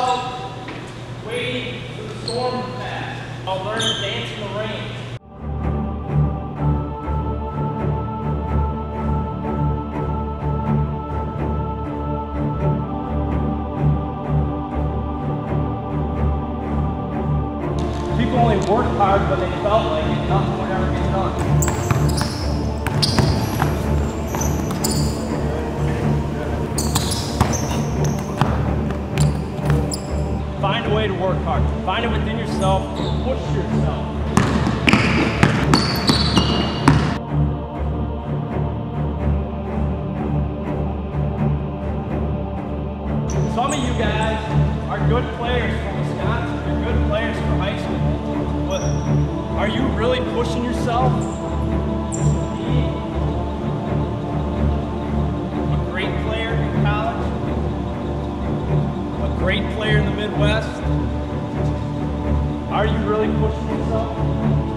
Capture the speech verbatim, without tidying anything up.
yourself waiting for the storm to pass. I'll learn to dance in the rain. People only work hard, but they felt like it, nothing would ever get done. Find a way to work hard. Find it within yourself. Push yourself. Some of you guys are good players from Wisconsin. You're good players for high school. But are you really pushing yourself to be a great player in college? A great player in the Midwest? Are you really pushing yourself?